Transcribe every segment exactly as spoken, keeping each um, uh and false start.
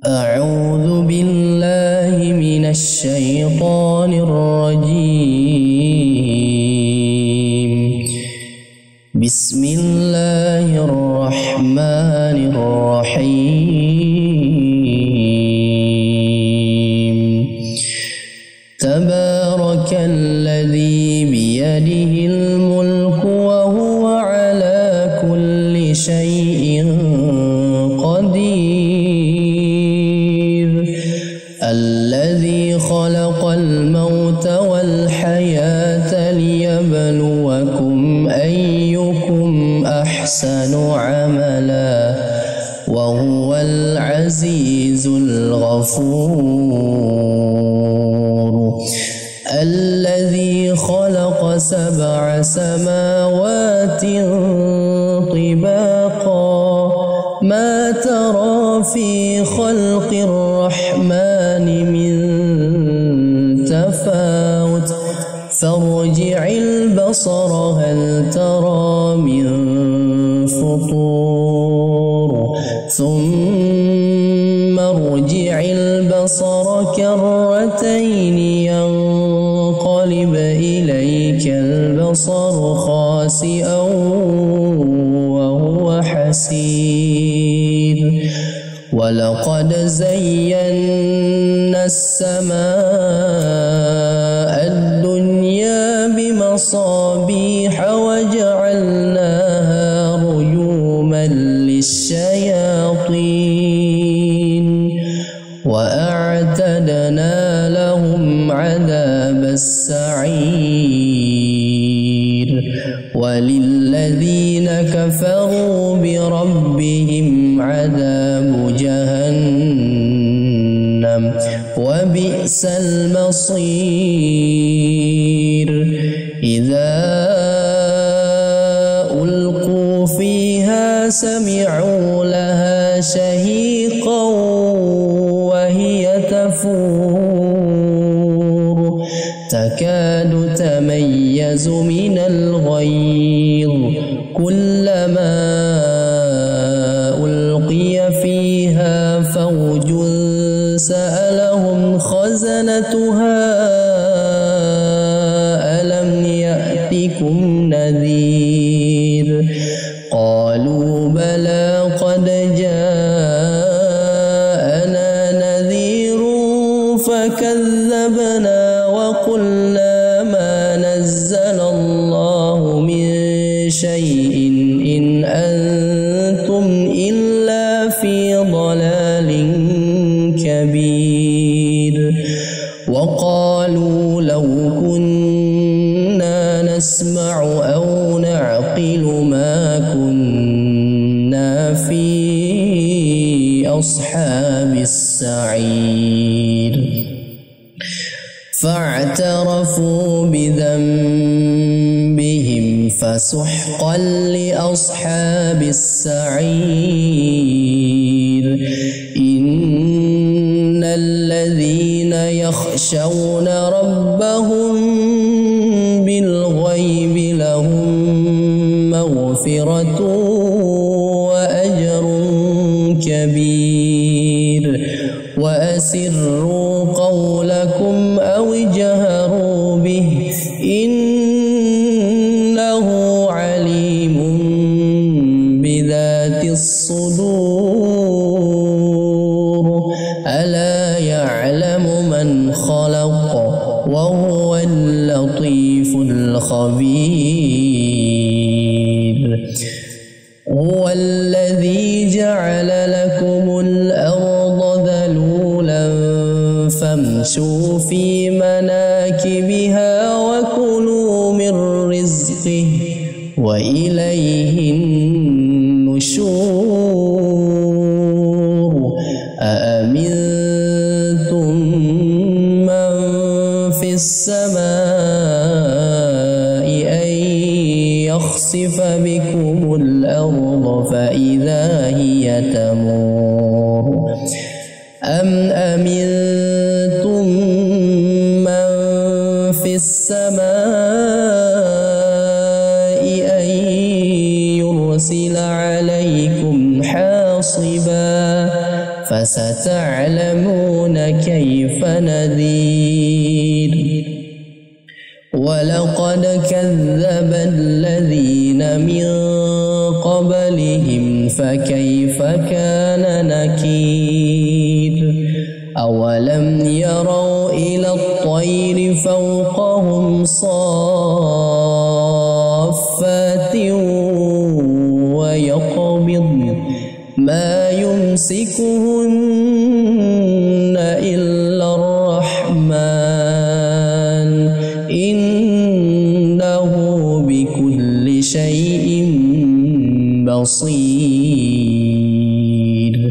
أعوذ بالله من الشيطان الرجيم. بسم الله الرحمن الرحيم. تبارك الذي بيده الملك وهو على كل شيء قدير. الذي خلق الموت والحياة ليبلوكم أيكم أحسن عملا وهو العزيز الغفور. الذي خلق سبع سماوات طباقا ما ترى في خلق الرحمن من تفاوت فارجع البصر هل ترى من فطور ثم ارجع البصر كرتين ينقلب إليك البصر خاسئا وهو حسير. ولقد زينا السماء الدنيا بمصابيح وجعلناها رجوما للشياطين وأعتدنا لهم عذاب السعير. وللذين كفروا بربهم عذاب جهنم وبئس المصير. إذا ألقوا فيها سمعوا لها شهيقا وهي تفور تكاد تميز من الغيظ كلما ألقي فيها فوج سألهم خزنتها ألم يأتكم نذير قالوا بلى قد جاءنا نذير فكذبنا وقلنا ما نزل الله من شيء إن أنتم إلا في ضلال كبير. وقالوا لو كنا نسمع أو نعقل ما كنا في أصحاب السعير. فاعترفوا بذنبهم فسحقا لأصحاب السعير. إن الذين يخشون ربهم بالغيب لهم مغفرة وأجر كبير. وأسروا قولكم أو اجهروا به إنه عليم بذات الصدور. ألا يعلم من خلق وهو اللطيف الخبير. هو الذي جعل لكم الأرض ذلولا فامشوا في مناكبها وكلوا من رزقه وإليه النشور. أأمنتم من في السماء أن يخسف بكم الأرض فإذا هي تمور أم أمنتم من في السماء أن يرسل عليكم حاصبا فستعلمون كيف نذير ولقد كذب الذين من قبلهم فكيف كان نكير أولم يروا إلى الطير فوقهم صافات ويقبضن ما يمسكهن إلا الرحمن إنه بكل شيء بصير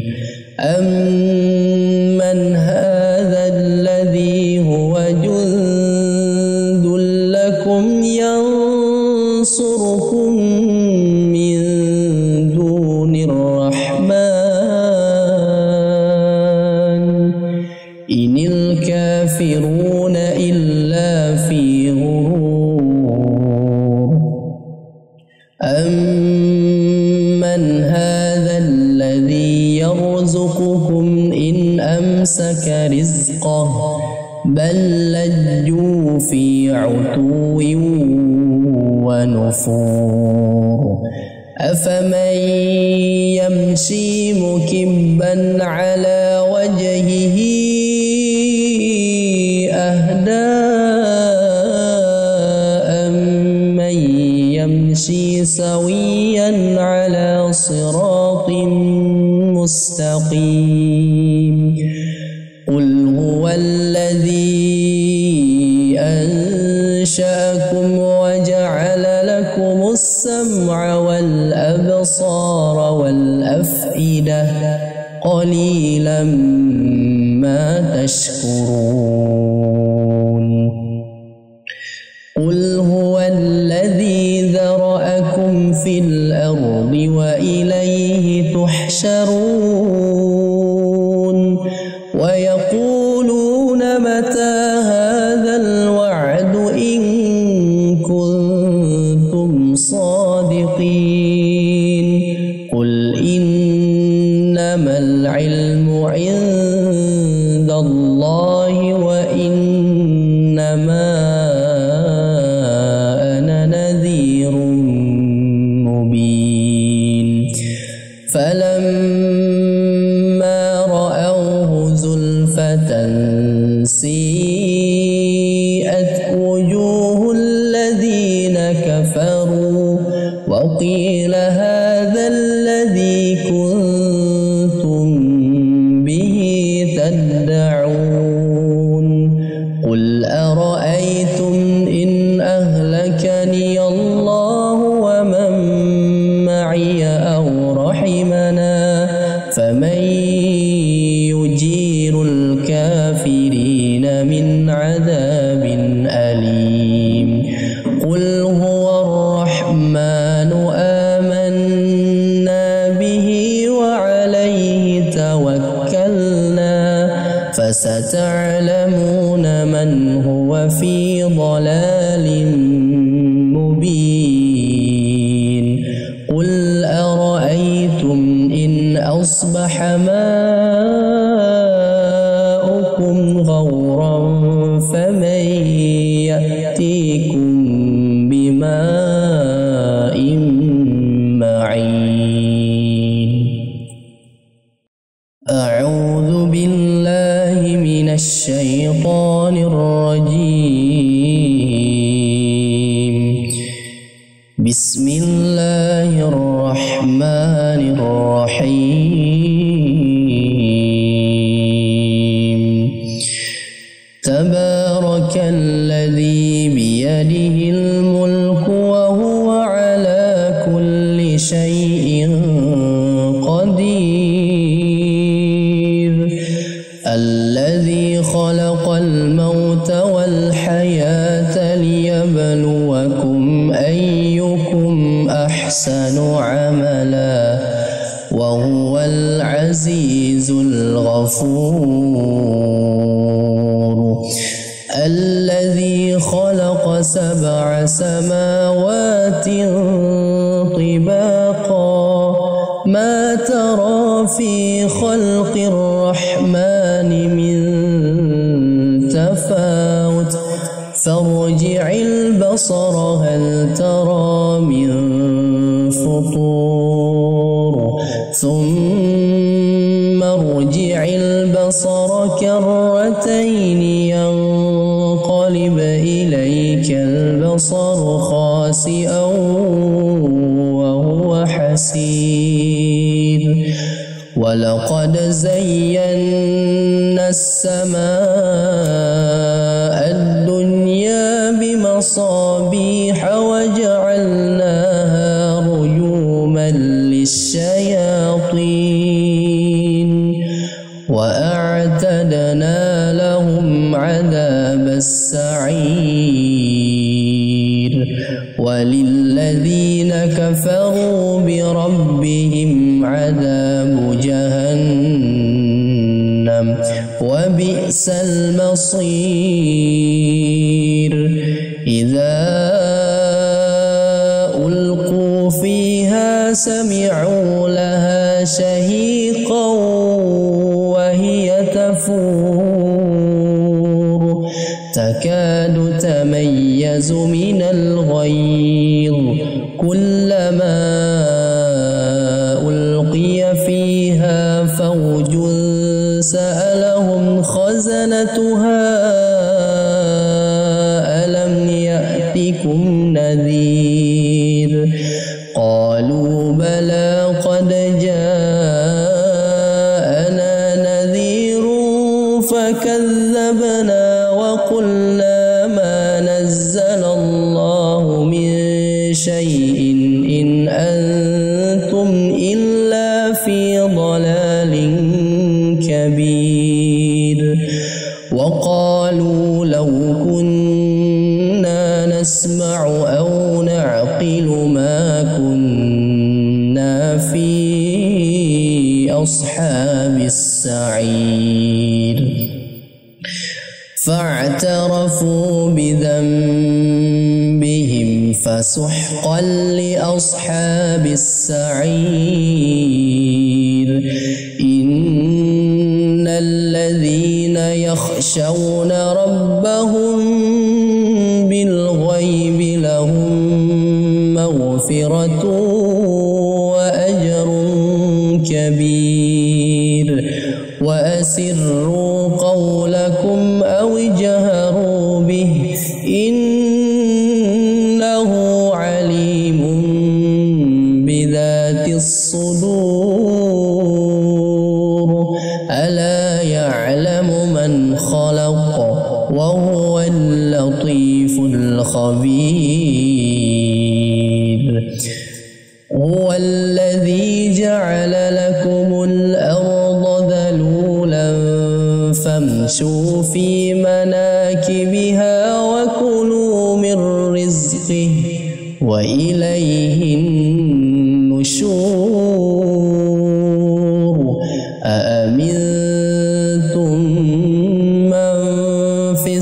أمن هذا الذي هو جند لكم ينصركم من دون الرحمن إن الكافرون إلا في غرور أمن هذا الذي يرزقكم إن أمسك رزقه بل لجوا في عتو ونفور أفمن يمشي مكبا على وجهه أهدى أمن يمشي سويا على صراط مستقيم قل هو الذي أنشأكم وجعل لكم السمع والأبصار والأفئدة قليلا ما تشكرون قل هو الذي ذرأكم في الأرض وإليه تحشرون ويقولون متى هذا الوعد إن كنتم صادقين قل إنما العلم عند الله وإنما أنا نذير مبين فلما رأوه زلفة سيئت وجوه الذين كفروا وقيل هذا الذي كنتم به تدعون قل أرأيتم إن أهلكني الله ومن معي أو رحمنا فمن يجير الكافرين من عذاب أليم قل هو الرحمن آمنا به وعليه توكلنا فستعلمون من هو في ضلال مبين قل أرأيتم إن أصبح ماؤكم غورا فمن يأتيكم بماء معين أعوذ بالله من الشيطان الرجيم بسم الله الرحمن الرحيم تبارك الذي بيده الملك وهو على كل شيء قدير الذي خلق الموت والحياة ليبلوكم أيكم أحسن عملا وهو العزيز الغفور الذي خلق سبع سماوات طباقا ما ترى في خلق الرحمن الرحمن من تفاوت فارجع البصر هل ترى من فطور ثم ارجع البصر كرتين ينقلب إليك البصر خاسئا وهو حسير ولقد زينا السماء الدنيا بمصابيح وجعلناها رجوما للشياطين وأعتدنا لهم عذاب السعير وللذين كفروا بربهم عذاب جهنم وبئس المصير إذا ألقوا فيها سمعوا لها شهيقا وهي تفور تكاد تميز من الغيظ كلما ألقي فيها فوج سألهم خزنتها ألم يأتكم نذير قالوا بلى قد جاءنا نذير فكذبنا وقلنا ما نزل الله من شيء إن أنتم إلا في ضلال كبير وقالوا لو كنا نسمع أو نعقل ما كنا في أصحاب السعير فاعترفوا بذنبهم فسحقا لأصحاب السعير إن الذين يخشون ربهم بالغيب لهم مغفرة وأجر كبير وأسروا قولكم أو اجهروا به إنه عليم بذات الصدور ألا يعلم من خلق وهو اللطيف الخبير هو الذي جعل لكم الأرض ذلولا فامشوا في مناكبها وكلوا من رزقه وإليه النشور أأمنتم من في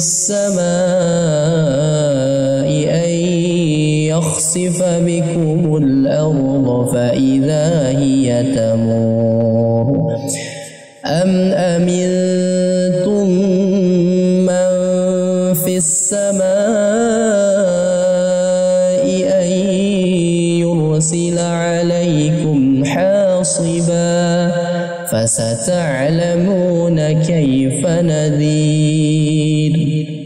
السماء أن يخسف بكم الأرض فإذا هي تمور أم أمنتم من في السماء أن يرسل عليكم حاصبا فستعلمون كيف نذير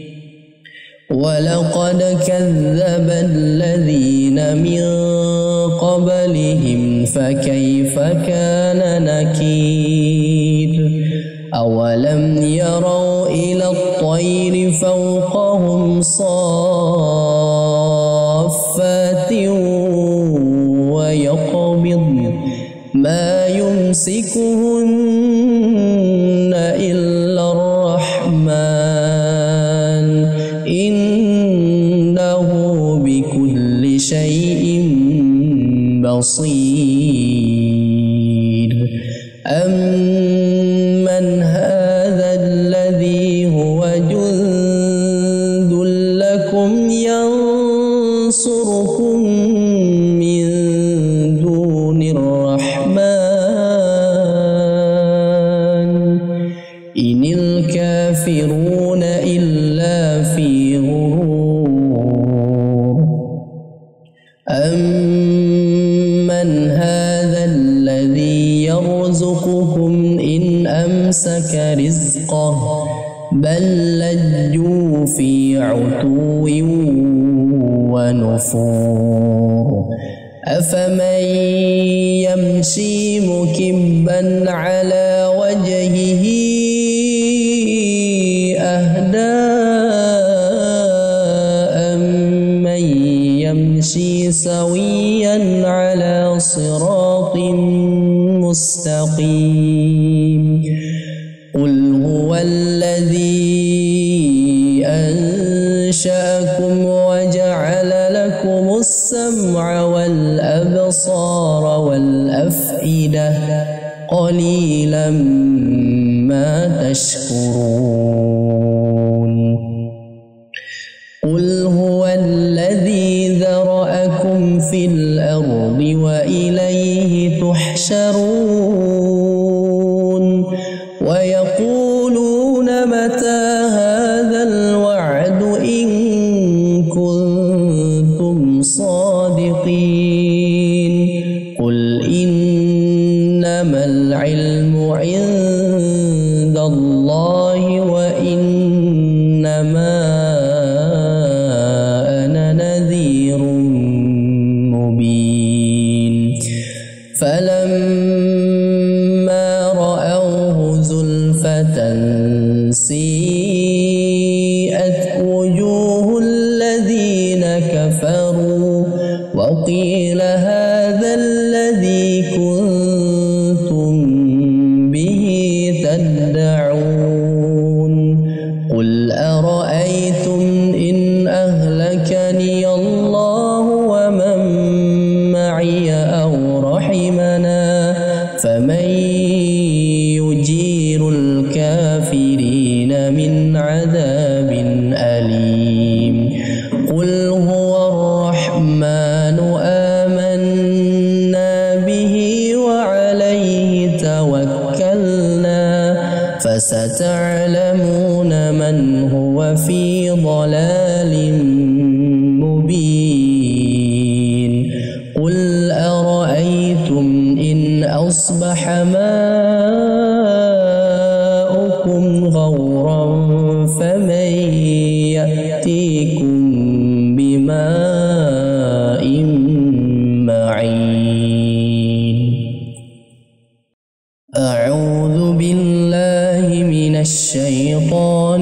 ولقد كذب الذين من قبلهم فكيف كان نكير أولم يروا إلى الطير فوقهم صافات ويقبضن ما يمسكهن إلا الرحمن إنه بكل شيء بصير أمن هذا الذي هو جند لكم ينصركم من دون الرحمن إن الكافرون إلا في غرور أمن هذا الذي يرزقكم إن أمسك رزقه بل لجوا في عتو ونفور أفمن يمشي مكبا على وجهه أهدى أمن يمشي سويا على صراط مستقيم قل هو الذي أنشأكم وجعل لكم السمع والأبصار والأفئدة قليلا ما تشكرون قل هو الذي ذرأكم في الأرض وإليه تحشرون ويقولون متى هذا الوعد إن كنتم صادقين قل إنما العلم عند الله وإنما أنا نذير مبين فلما رأوه زلفة سيئت وجوه الذين كفروا وقيل هذا الذي كنتم به تدعون قل أرأيتم إن أهلكني الله ومن معي أو رحمنا فمن يجير الكافرين من عذاب أليم قل هو الرحمن آمنا به وعليه توكلنا فستعلمون من هو في ضلال مبين قل أرأيتم إن أصبح ماؤكم غورا فمن يأتيكم بماء معين أعوذ بالله من الشيطان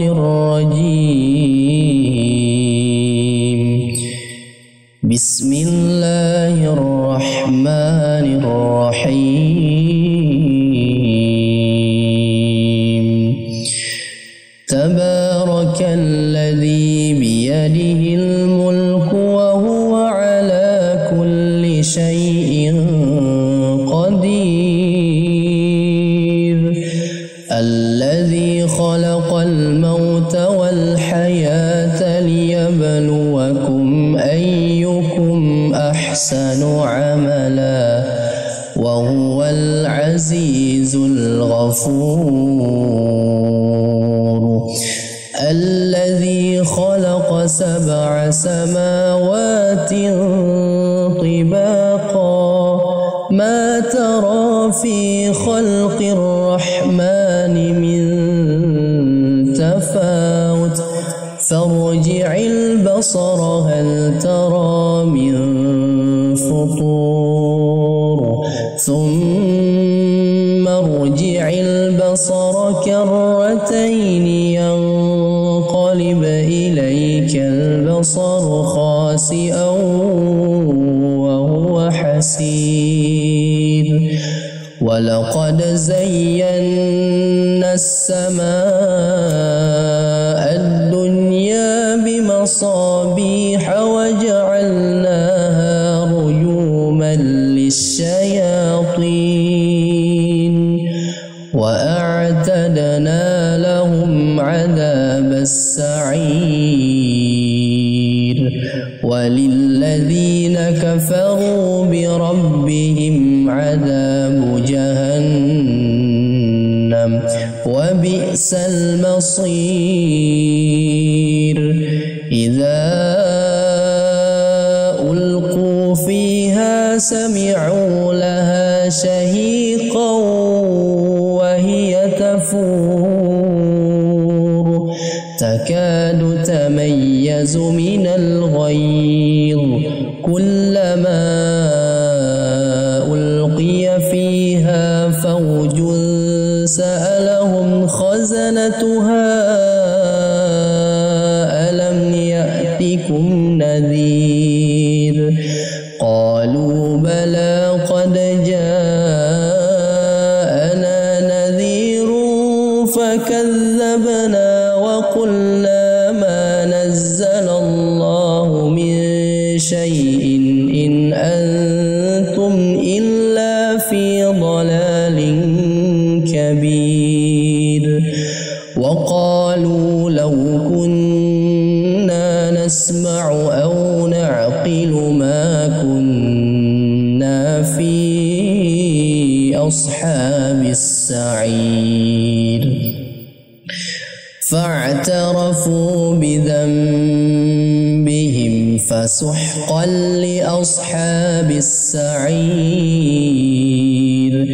الرجيم بسم الله الرحمن الرحيم تبارك الذي بيده الملك وهو على كل شيء قدير الذي خلق الموت والحياة ليبلوكم أيكم أحسن عملا وهو العزيز الغفور الذي خلق سبع سماوات طباقا ما ترى في خلق الرحمن من تفاوت فارجع البصر هل ترى من فطور ثم ارجع البصر كرتين ينقلب إليك البصر خاسئا وهو حسير ولقد زينا السماء الدنيا بمصابيح وجعلناها رجوما للشياطين وأعتدنا لهم عذاب السعير وللذين كفروا بربهم عذاب جهنم وبئس وبئس المصير إذا ألقوا فيها سمعوا لها شهيقا وهي تفور تكاد تميز من الغيظ كلما ألقي فيها فوج سألهم خزنتها ألم يأتكم نذير قالوا بلى قد جاءنا نذير فكذبنا وقلنا ما نزل الله من شيء إن أنتم إلا في ضلال كبير وقالوا لو كنا نسمع أو نعقل ما كنا في أصحاب السعير فاعترفوا بذنبهم فسحقا لأصحاب السعير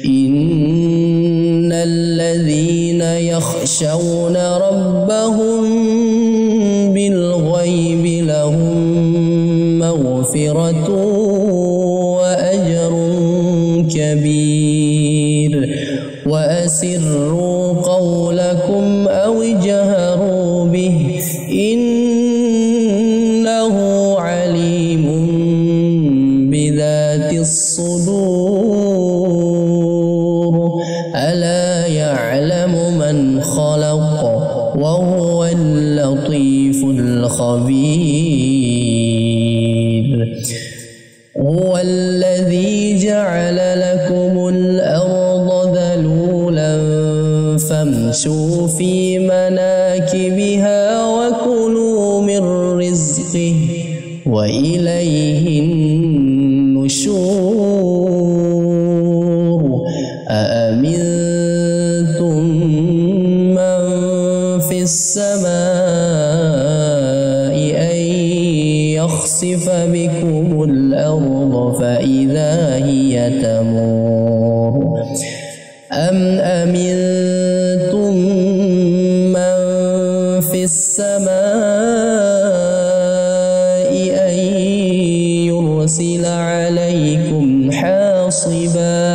إن الذين يخشون ربهم بالغيب لهم مغفرة وأجر كبير وأسروا قولكم أو اجهروا به إنه عليم بذات الصدور ألا يعلم من خلق وهو اللطيف الخبير هو الذي جعل لكم الأرض ذلولا فامشوا في مناكبها وكلوا من رزقه وإليه النشور أأمنتم من في السماء أن يخسف بكم الأرض فإذا هي تمور أم أمنتم من في السماء أن يرسل عليكم حاصبا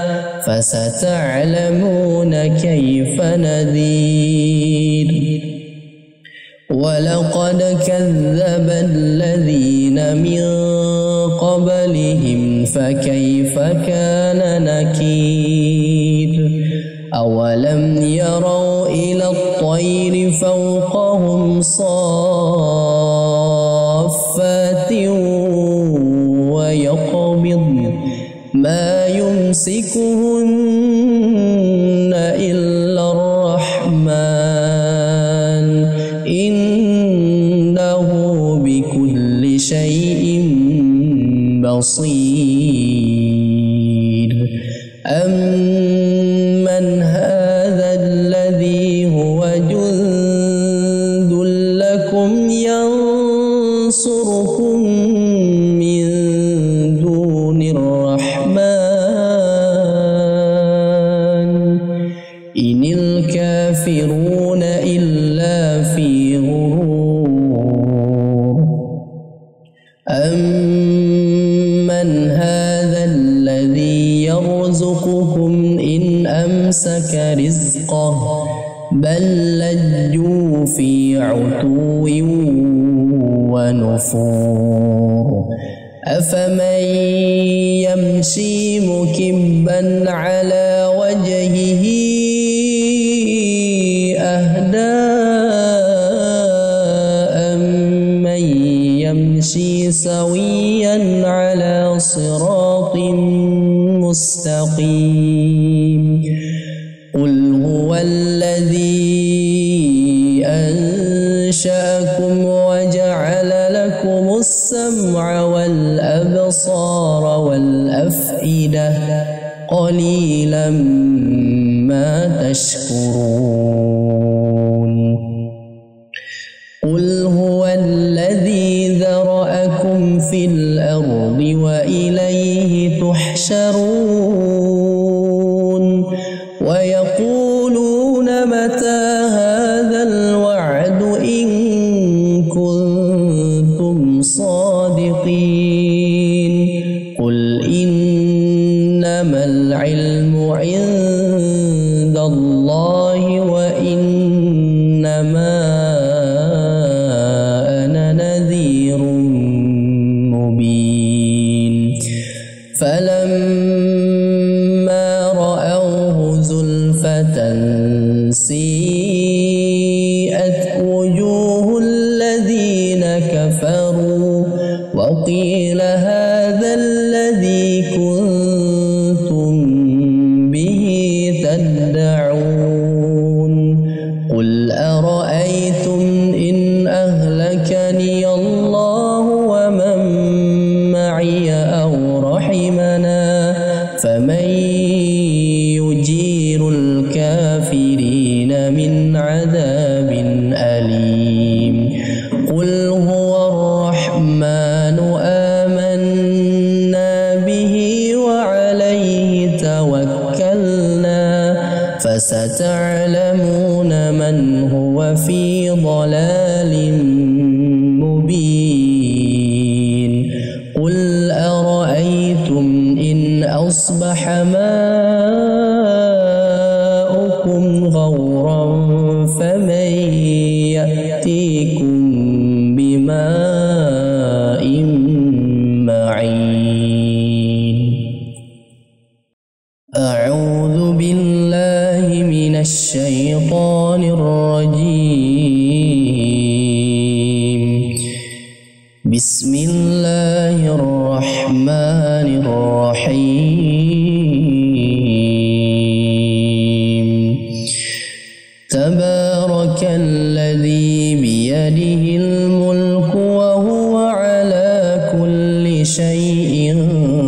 فستعلمون كيف نذير ولقد كذب الذين من قبلهم فكيف كان نكير أولم يروا إلى الطير فوقهم صافات ويقبضن ما يمسكهن إلا الرحمن إنه بكل شيء بصير أمن هذا الذي هو جند لكم ينصركم من دون الرحمن إن الكافرون إلا في غرور أمن هذا الذي يرزقكم إن أمسك رزقه بل لجوا في عتو ونفور أفمن يمشي مكبا على وجهه أهدى أمن يمشي سويا على صراط مستقيم قل هو الذي أنشأكم وجعل لكم السمع والأبصار والأفئدة قليلا ما تشكرون. سيئت وجوه الذين كفروا وقيل هذا الذي كنتم به تدعون قل أرأيتم إن أهلكني الله ومن معي أو رحمنا فمن يجير الكافرين من عذاب أليم قل هو الرحمن آمنا به وعليه توكلنا فستعلمون من هو في ضلال مبين قل أرأيتم إن أصبح ماؤكم غورا فمن يأتيكم بماء معين أعوذ بالله من الشيطان الرجيم بسم الله الرحمن الرحيم تبارك الذي بيده الملك وهو على كل شيء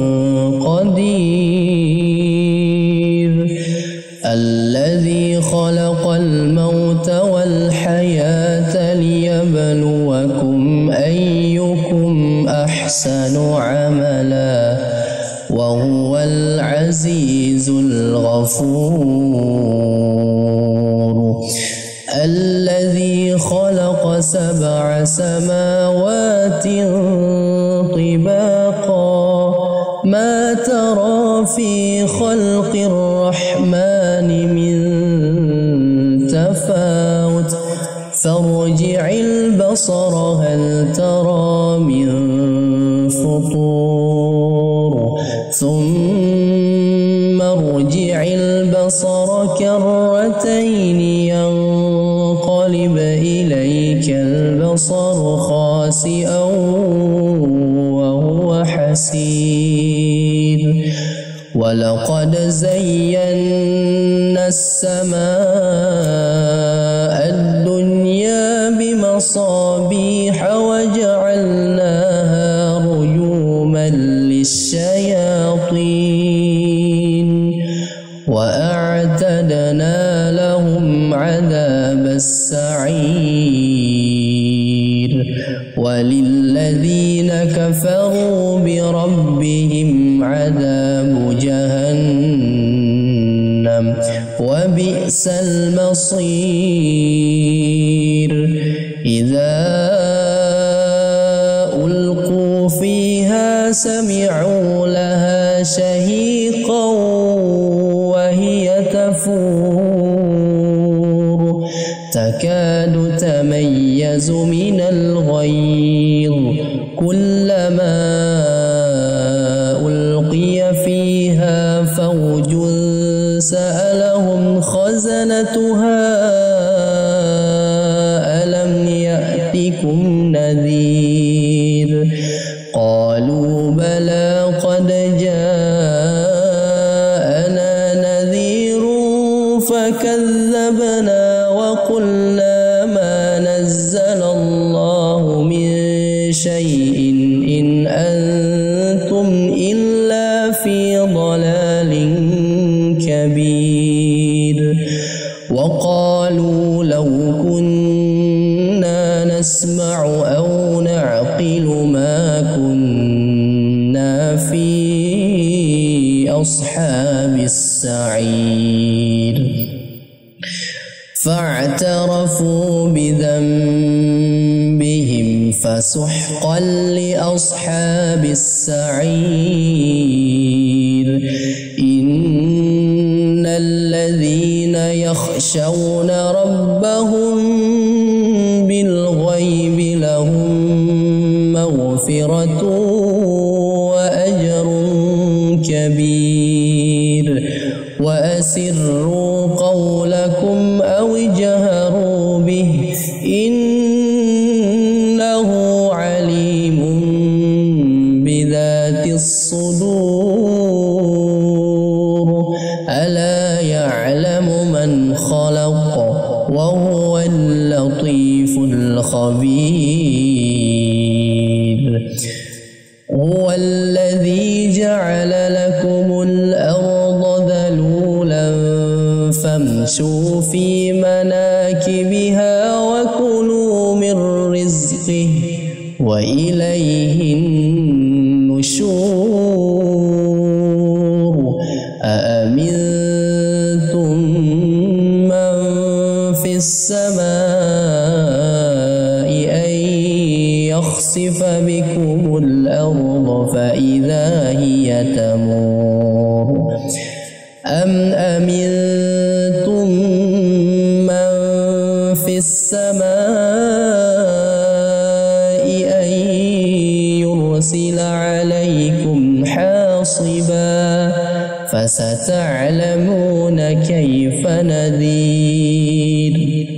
قدير الذي خلق الموت والحياة ليبلوكم أيكم أحسن عملا وهو العزيز الغفور الذي خلق سبع سماوات طباقا ما ترى في خلق الرحمن من تفاوت فارجع البصر هل ترى من فطور ثم ارجع البصر كرتين ينقلب إليك البصر خاسئا وهو حسير ولقد زينا السماء الدنيا بمصابيح وجعلناها رجوما للشياطين وأعتدنا لهم عذاب السعير وللذين كفروا بربهم عذاب جهنم وبئس المصير إذا ألقوا فيها سمعوا لها شهيقا وهي تفور تكاد تميز من الغيظ كلما ألقي فيها فوج سألهم خزنتها ألم يأتكم نذير قالوا بلى قد جاءنا نذير فكذبنا وقلنا ما نزل الله من شيء إن أنتم إلا في ضلال كبير وقالوا لو كنا نسمع أو نعقل ما كنا في أصحاب السعير فاعترفوا بذنبهم فسحقا لأصحاب السعير إن الذين يخشون ربهم بالغيب لهم مغفرة وأجر كبير وأسروا قولكم أو وجهروا به إنه عليم بذات الصدور ألا يعلم من خلق وهو اللطيف الخبير هو الذي جعل لكم الأرض ذلولا فامشوا في مناكبها وكلوا من رزقه وإليه النشور أأمنتم من في السماء أن يخسف بكم الأرض فإذا هي تمور أم أمنتم من في السماء أن يرسل عليكم حاصبا فستعلمون كيف نذير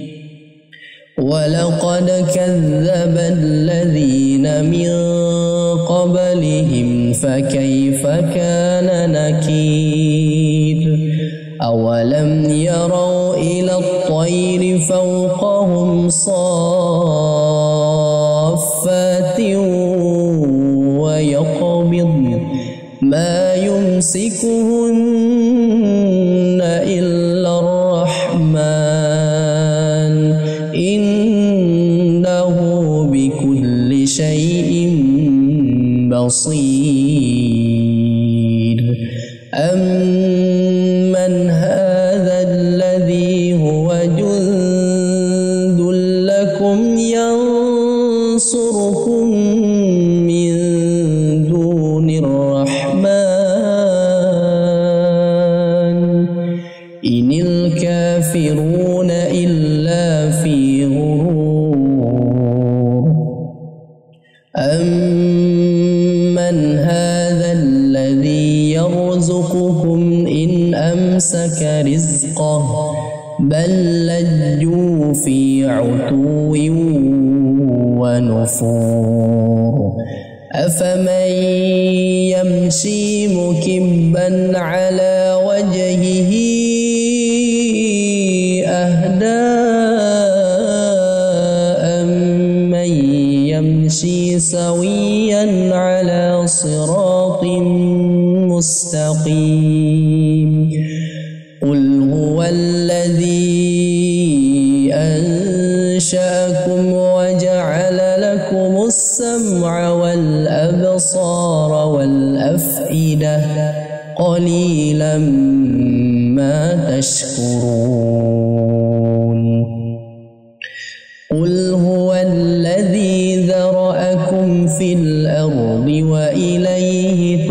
ولقد كذب الذين من قبلهم فكيف كان نكير أولم يروا إلى الطير فوقهم صافات ويقبضن ما يمسكهن إلا الرحمن إنه بكل شيء بصير أمن هذا الذي هو جند لكم ينصركم من دون الرحمن إن الكافرون إلا في غرور أمن هذا الذي يرزقكم إن أمسك رزقه بل لجوا في عتو ونفور أفمن يمشي مكبا على وجهه أهدى أمن يمشي سويا على صراط مستقيم قل هو الذي أنشأكم وجعل لكم السمع والأبصار والأفئدة قليلا ما تشكرون قل هو الذي ذرأكم في الأرض وإليه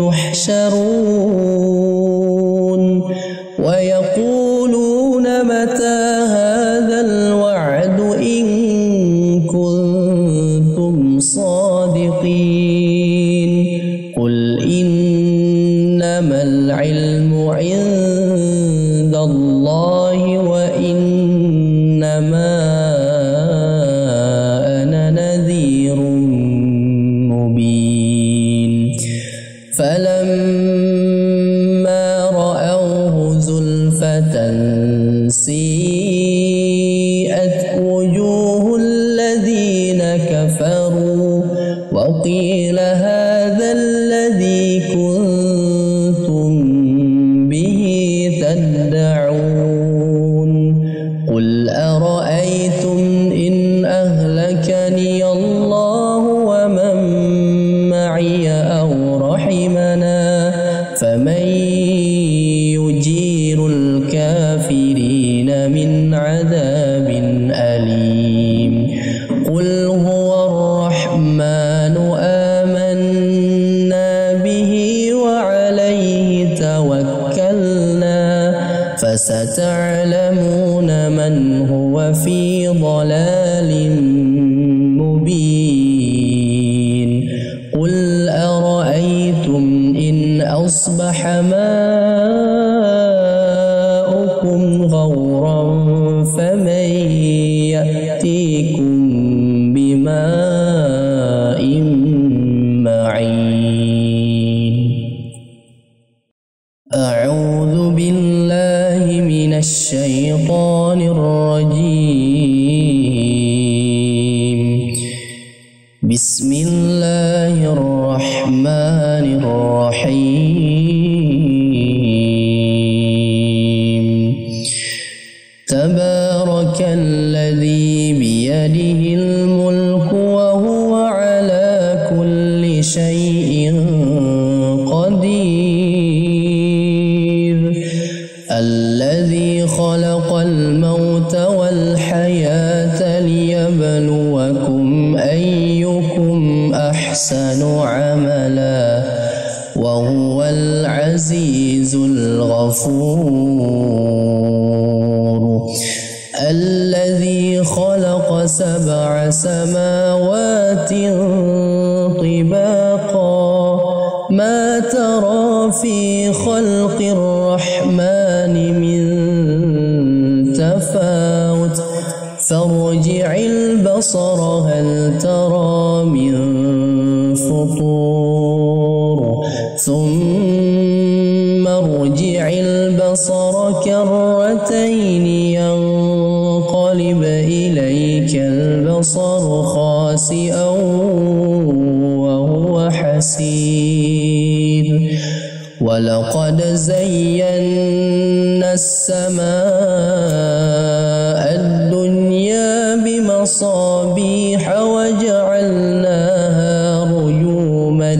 تحشرون ويقولون متى هذا الوعد إن كنتم صادقين قل إنما العلم عند الله وإنما أنا نذير مبين فلما رأوه زلفة سيئت وجوه الذين كفروا وقيل هذا الذي كنتم به تدعون قل أرأيتم إن أهلكني الله ومن معي أو رحمنا فمن يجير الكافرين من عذاب أليم قل هو الرحمن آمنا به وعليه توكلنا فستعلمون من هو في ضلال مبين قل أرأيتم إن أصبح ماؤكم غورا فمن يأتيكم بماء معين. أعوذ بالله من الشيطان الرجيم. بسم الله الرحمن الرحيم. تبارك الذي بيده الملك وهو على كل شيء قدير. الذي خلق الموت والحياة ليبلوكم أيكم أحسن عملا وهو العزيز الغفور. الذي خلق سبع سماوات طباقا ما ترى في خلق الرحمن من تفاوت فارجع البصر هل ترى من فطور ثم ارجع البصر كرتين ينقلب إليك البصر خاسئا وهو حسير. ولقد زينا السماء الدنيا بمصابيح وجعلناها رجوما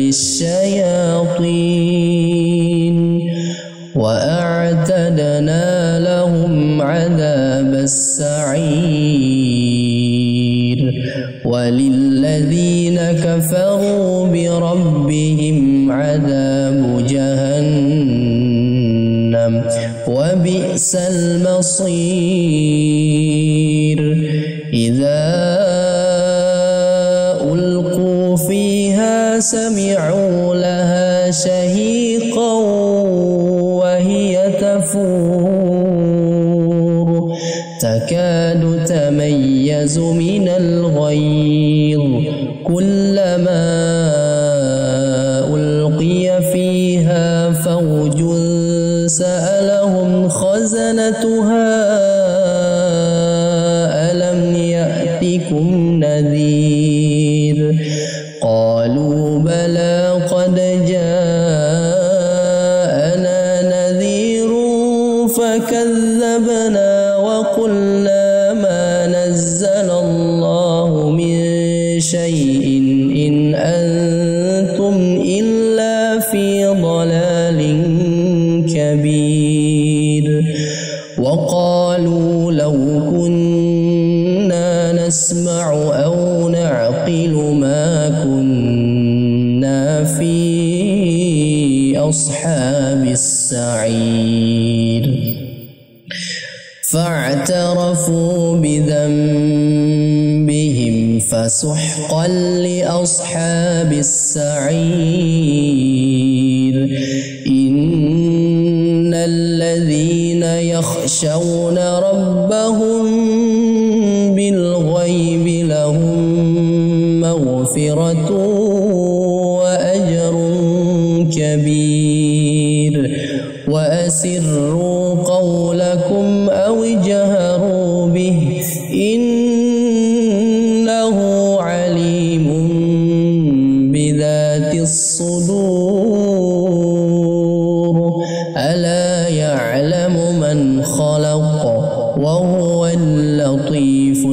للشياطين وأعتدنا لهم عذاب السعير. وللذين كفروا بربهم عذاب جهنم وبئس المصير. إذا ألقوا فيها سمعوا لها شهيقا وهي تفور تكاد تميز من الغيظ كلما ألقي فيها فوج سألهم خزنتها ألم يأتكم نذير قالوا بلى قد جاءنا نذير فكذبنا وقلنا ما نزل الله من شيء إن أنتم إلا في ضلال كبير. وقالوا لو كنا نسمع أو نعقل ما كنا في أصحاب السعير. فاعترفوا بذنبهم فسحقا لأصحاب السعير. إن الذين يخشون ربهم بالغيب لهم مغفرة وأجر كبير. وأسروا قولكم أو اجهروا به إنه عليم بذات الصدور. ألا يعلم من خلق وهو اللطيف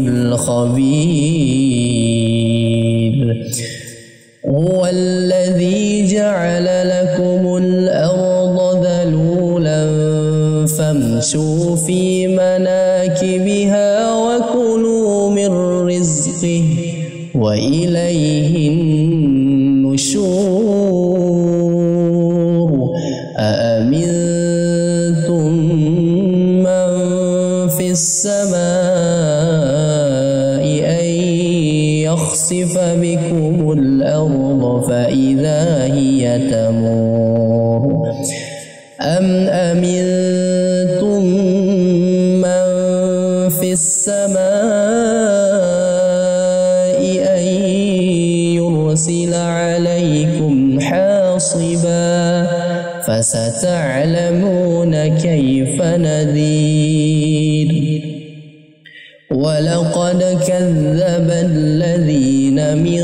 الخبير. هو الذي جعل لكم الأرض ذلولا فامشوا في مناكبها وكلوا من رزقه وإليه النشور. أأمنتم من في السماء أن يخسف بكم الأرض فإذا هي تمور أم أمنتم من في السماء السماء أن يرسل عليكم حاصبا فستعلمون كيف نذير ولقد كذب الذين من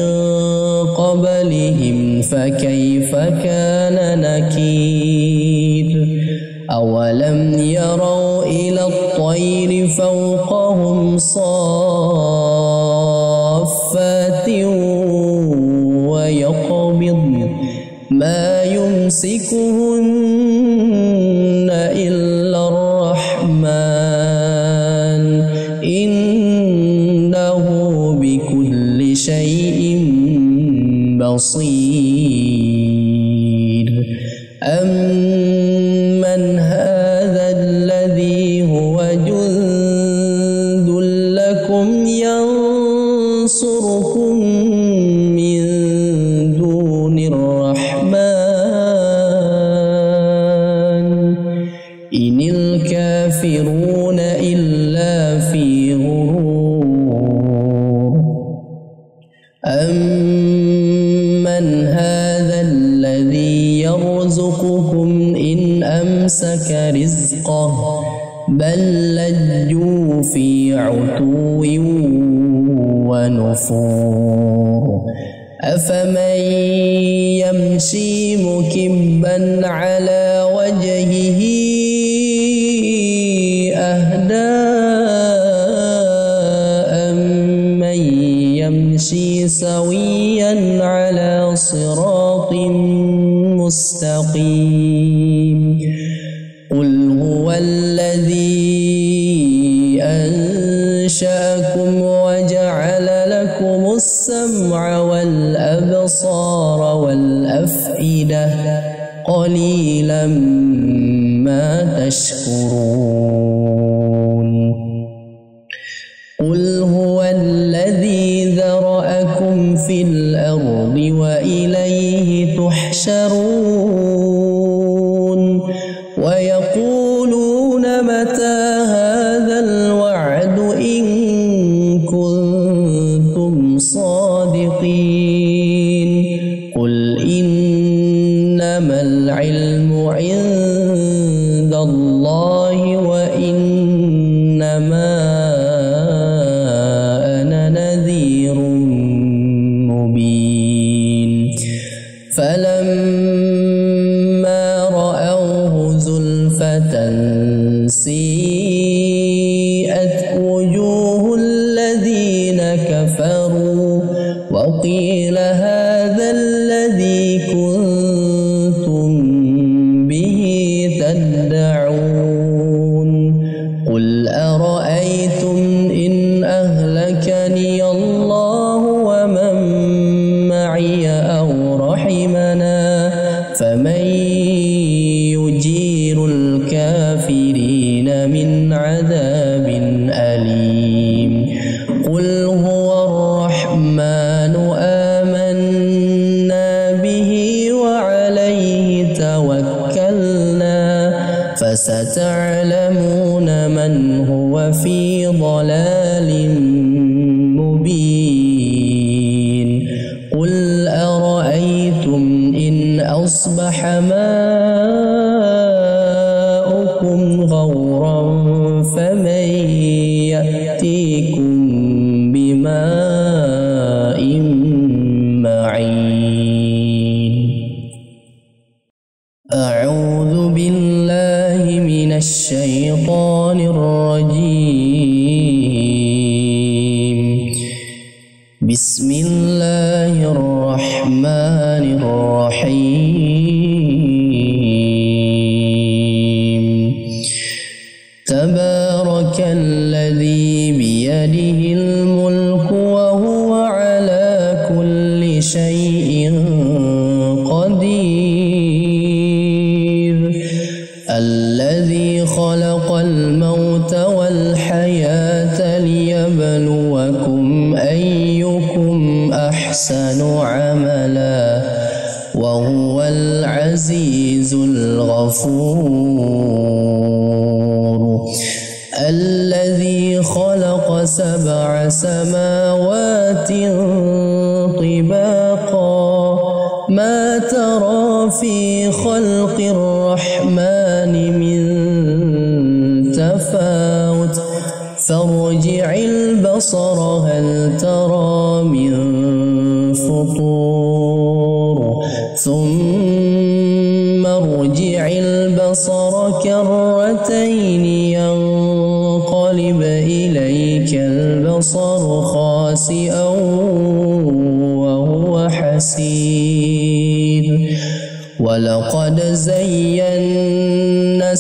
قبلهم فكيف كان نكير أولم يروا إلى الطير فوقهم صافات ويقبضن ما يمسكهن إلا الرحمن إنه بكل شيء بصير أمن هذا الذي هو جند لكم ينصركم من دون الرحمن إن الكافرون إلا في غرور أمن هذا الذي يرزقكم إن أمسك رزقه بل لجوا في عتو ونفور أفمن يمشي مكبا على وجهه أهدى أمن يمشي سويا على صراط مستقيم قل هو الذي أنشأكم وجعل لكم السمع والأبصار والأفئدة قليلا ما تشكرون قل هو الذي ذرأكم في الأرض وإليه تحشرون ويقولون متى هذا الوعد إن كنتم صادقين قل إنما العلم عند الله وإنما أنا نذير مبين فلما رأوه زلفة سيئت وجوه الذين كفروا وقيل هذا الذي كنتم به تدعون قل أرأيتم إن أهلكني الله ومن معي أو رحمنا فمن يجير الكافرين من عذاب أليم قل هو الرحمن آمنا به وعليه توكلنا فستعلمون من هو في ضلال مبين قل أرأيتم إن أصبح ماؤكم غورا فمن يأتيكم بماء معين أعوذ بالله من الشيطان الرجيم بسم الله الرحمن الرحيم تبارك الذي بيده الملك وهو على كل شيء قدير الذي خلق الموت والحياة ليبلوكم أيكم أحسن عملا وهو العزيز الغفور الذي خلق سبع سماوات طباقا ما ترى في خلق الرحمن من تفاوت فارجع البصر هل ترى من فطور ثم ارجع البصر كرتين ينقلب إليك البصر خاسئا وهو حسير ولقد زينا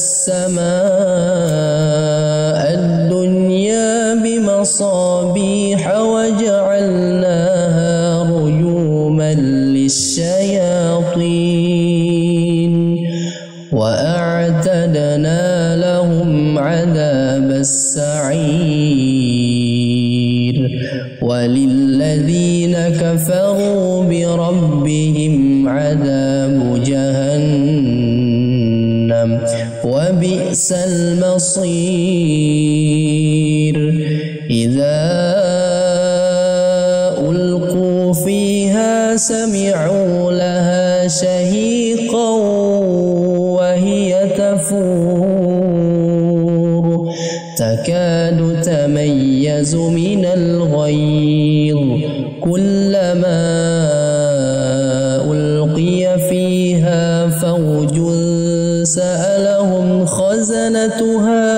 السماء الدنيا بمصابيح وجعلناها رجوما للشياطين وأعتدنا لهم عذاب السعير وللذين كفروا بربهم عذاب جهنم وبئس المصير إذا ألقوا فيها سمعوا لها شهيقا وهي تفور تكاد تميز من الغيظ كلما ألقي فيها فوج سألهم خزنتها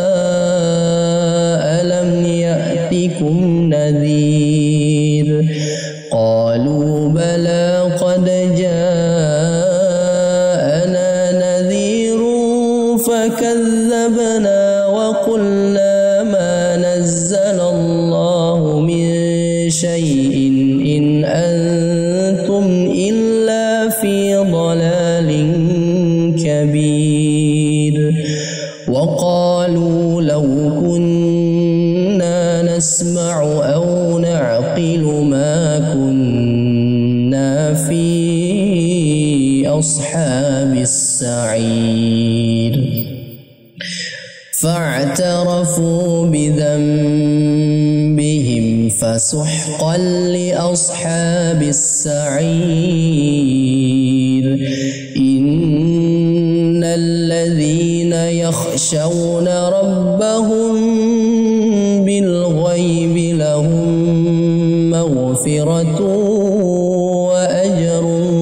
ألم يأتكم نذير قالوا بلى قد جاءنا نذير فكذبنا وقلنا ما نزل الله من شيء إن أنتم إلا في ضلال كبير وقالوا لو كنا نسمع أو نعقل ما كنا في أصحاب السعير فاعترفوا بذنبهم فسحقا لأصحاب السعير إن الذين يخشون ربهم بالغيب لهم مغفرة وأجر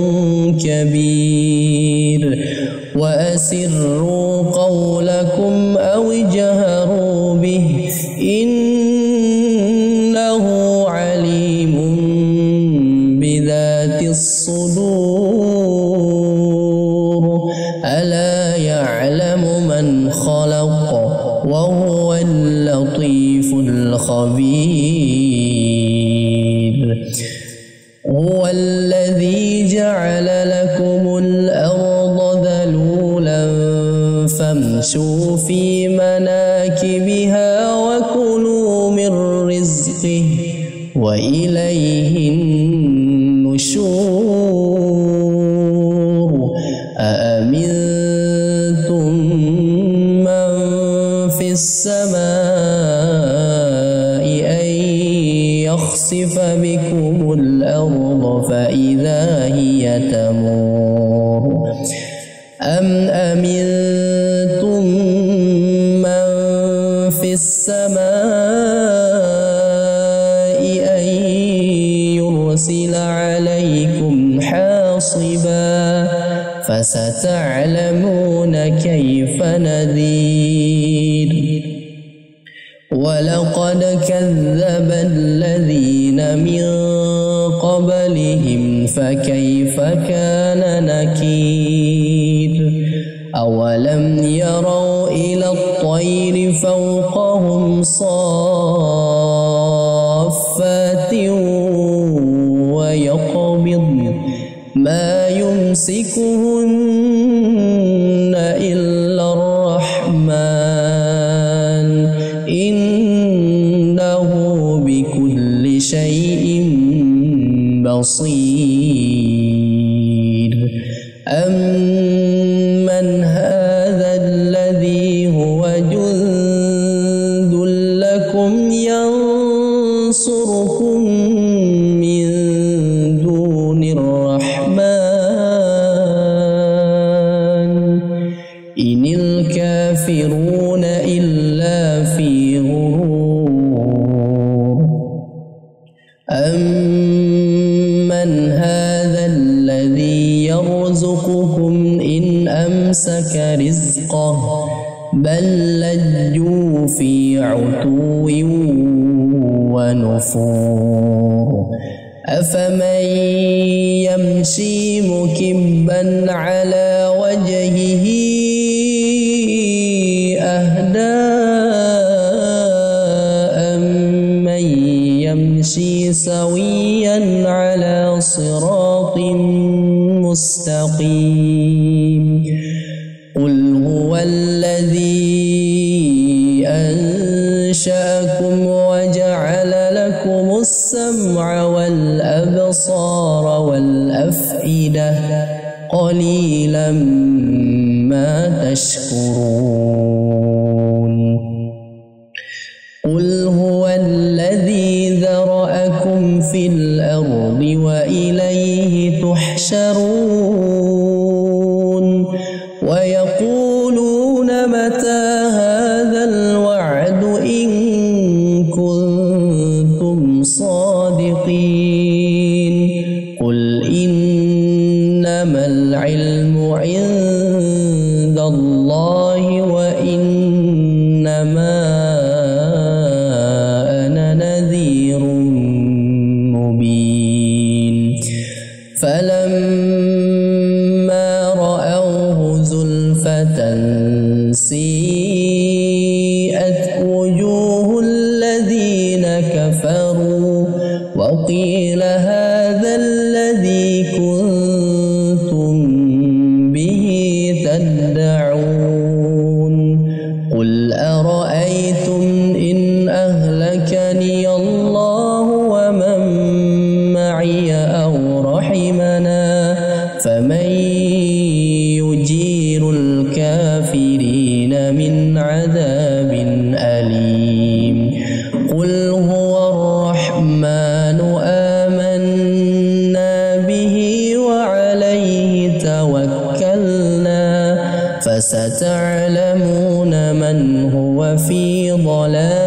كبير وأسروا قولكم أو اجهروا به إنه عليم بذات الصدور ألا يعلم من خلق وهو اللطيف الخبير هو الذي جعل لكم الأرض ذلولا فامشوا في مناكبها وكلوا من رزقه وإليه النشور أأمنتم من في السماء أن يخسف بكم الأرض فإذا هي تمور أم أمنتم من في السماء أن يرسل عليكم حاصبا فستعلمون كيف نذير ولقد كذب الذين من قبلهم فكيف كان نكير أولم يروا إلى الطير فوقهم صافات ويقبضن ما يمسكهن إلا الرحمن إنه بكل شيء بصير أمن هذا الذي هو جند لكم ينصر ينصركم من دون الرحمن إن الكافرون إلا في غرور أمن هذا الذي يرزقكم إن أمسك رزقه بل لجوا في عتو ونفور أفمن يمشي مكبا على وجهه أهدى أمن يمشي سويا على صراط مستقيم قل هو الذي أنشأكم وجعل لكم السمع والأبصار والأفئدة قليلا ما تشكرون قل هو الذي ذرأكم في الأرض وإليه تحشرون ويقولون متى هذا الوعد إن كنتم صادقين قل إنما العلم عند الله وإنما أنا نذير مبين فلما رأوه زلفة سيئت وجوه الذين كفروا وقيل هذا الذي كنتم به تدعون قل أرأيتم إن أهلكني الله ومن معي أو رحمنا فمن يجير الكافرين من عذاب أليم قل هو الرحمن آمنا به وعليه توكلنا فستعلمون من هو في ضلال